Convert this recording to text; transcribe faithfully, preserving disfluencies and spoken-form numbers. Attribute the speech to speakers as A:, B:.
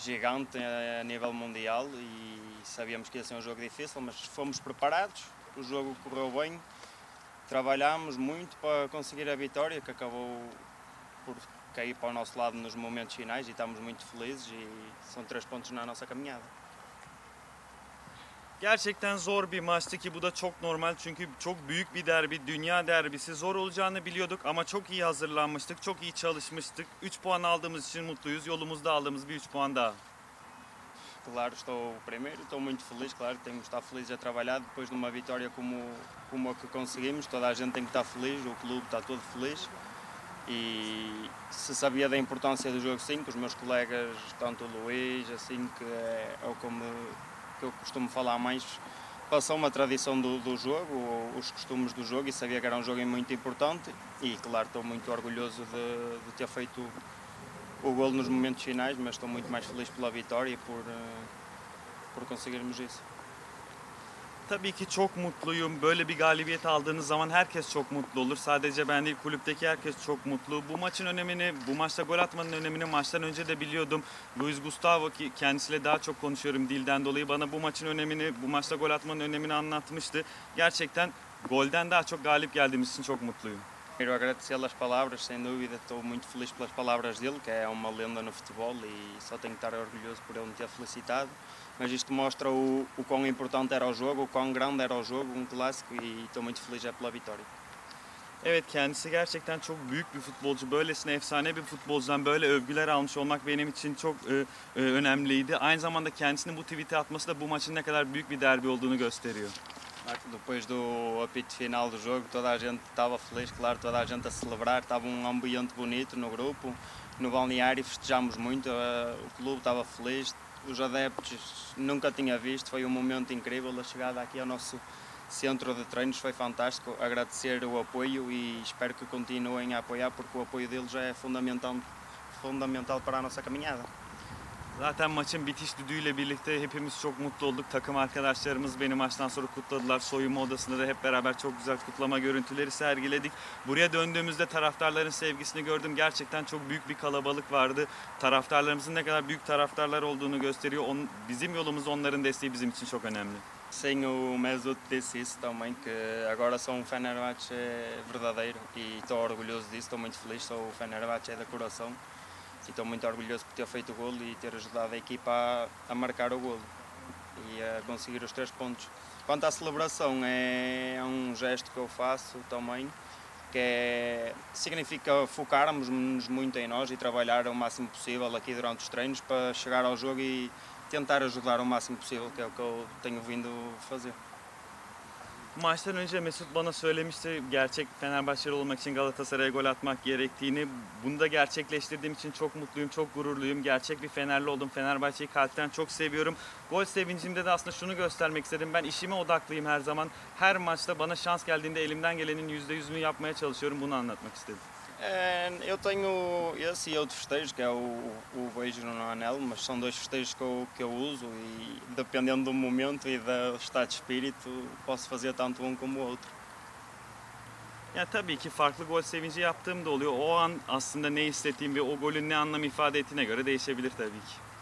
A: gigante a nível mundial e sabíamos que ia ser um jogo difícil, mas fomos preparados, o jogo correu bem, trabalhámos muito para conseguir a vitória, que acabou por cair para o nosso lado nos momentos finais e estamos muito felizes e são três pontos na nossa caminhada.
B: Gerçekten zor bir maçtı ki bu da çok normal çünkü çok büyük bir derbi, dünya derbisi. Zor olacağını biliyorduk ama çok iyi hazırlanmıştık, çok iyi çalışmıştık. üç puan aldığımız için mutluyuz. Yolumuzda aldığımız bir üç puan daha.
A: Claro, estou primeiro, estou muito feliz, claro, temos de estar felizes a trabalhar depois de uma vitória como, como a que conseguimos, toda a gente tem que estar feliz, o clube está todo feliz e se sabia da importância do jogo sim, que os meus colegas, tanto o Luís, assim que é, é o que, me, que eu costumo falar mais, passou uma tradição do, do jogo, os costumes do jogo e sabia que era um jogo muito importante e claro, estou muito orgulhoso de, de ter feito o golo nos momentos finais, mas estou muito mais feliz pela vitória e por, por conseguirmos isso.
B: Tabii ki çok mutluyum. Böyle bir galibiyet aldığınız zaman herkes çok mutlu olur. Sadece ben değil, kulüpteki herkes çok mutlu. Bu maçın önemini, bu maçta gol atmanın önemini maçtan önce de biliyordum. Luis Gustavo, ki kendisiyle daha çok konuşuyorum dilden dolayı, bana bu maçın önemini, bu maçta gol atmanın önemini anlatmıştı. Gerçekten golden daha çok galip geldiğimiz için çok mutluyum.
A: Quero agradecer as palavras, sem dúvida, estou muito feliz pelas palavras dele, que é uma lenda no futebol e só tenho que estar orgulhoso por ele me ter felicitado. Mas isto mostra o, o quão importante era o jogo, o quão grande era o jogo, um clássico e estou muito feliz pela vitória.
B: Evet, kendisi gerçekten çok büyük bir futbolcu. Böylesine efsane bir futbolcudan böyle övgüler almış olmak benim için çok e, e, önemliydi. Aynı zamanda kendisinin bu tweet'i atması da bu maçın ne kadar büyük bir derbi olduğunu gösteriyor.
A: Depois do apito final do jogo, toda a gente estava feliz, claro, toda a gente a celebrar, estava um ambiente bonito no grupo, no balneário festejámos muito, o clube estava feliz, os adeptos nunca tinha visto, foi um momento incrível, a chegada aqui ao nosso centro de treinos foi fantástico, agradecer o apoio e espero que continuem a apoiar porque o apoio deles é fundamental, fundamental para a nossa caminhada.
B: Zaten maçın bitiş düdüğüyle birlikte hepimiz çok mutlu olduk. Takım arkadaşlarımız beni maçtan sonra kutladılar. Soyunma odasında da hep beraber çok güzel kutlama görüntüleri sergiledik. Buraya döndüğümüzde taraftarların sevgisini gördüm. Gerçekten çok büyük bir kalabalık vardı. Taraftarlarımızın ne kadar büyük taraftarlar olduğunu gösteriyor. On, bizim yolumuz, onların desteği bizim için çok önemli.
A: Sim, o Mesut disse isso também, que agora sou um Fenerbahçe verdadeiro e estou orgulhoso disso, estou muito feliz, sou o Fenerbahçe de coração. E estou muito orgulhoso por ter feito o golo e ter ajudado a equipa a, a marcar o golo e a conseguir os três pontos. Quanto à celebração, é, é um gesto que eu faço também, que é, significa focarmos-nos muito em nós e trabalhar o máximo possível aqui durante os treinos para chegar ao jogo e tentar ajudar o máximo possível, que é o que eu tenho vindo fazer.
B: Maçtan önce Mesut bana söylemişti gerçek Fenerbahçeli olmak için Galatasaray'a gol atmak gerektiğini. Bunu da gerçekleştirdiğim için çok mutluyum, çok gururluyum. Gerçek bir Fenerli oldum. Fenerbahçe'yi kalpten çok seviyorum. Gol sevincimde de aslında şunu göstermek istedim. Ben işime odaklıyım her zaman. Her maçta bana şans geldiğinde elimden gelenin yüzde yüzünü yapmaya çalışıyorum. Bunu anlatmak istedim.
A: Eu tenho esse e outro festejo, que é o, o beijo no anel, mas são dois festejos que eu, que eu uso e dependendo do momento e do estado de espírito posso fazer tanto um como o outro.
B: Ya tabii ki farklı gol sevinci yaptığım da oluyor. O an aslında ne hissettiğim ve o golün ne anlam ifade ettiğine göre değişebilir tabii ki.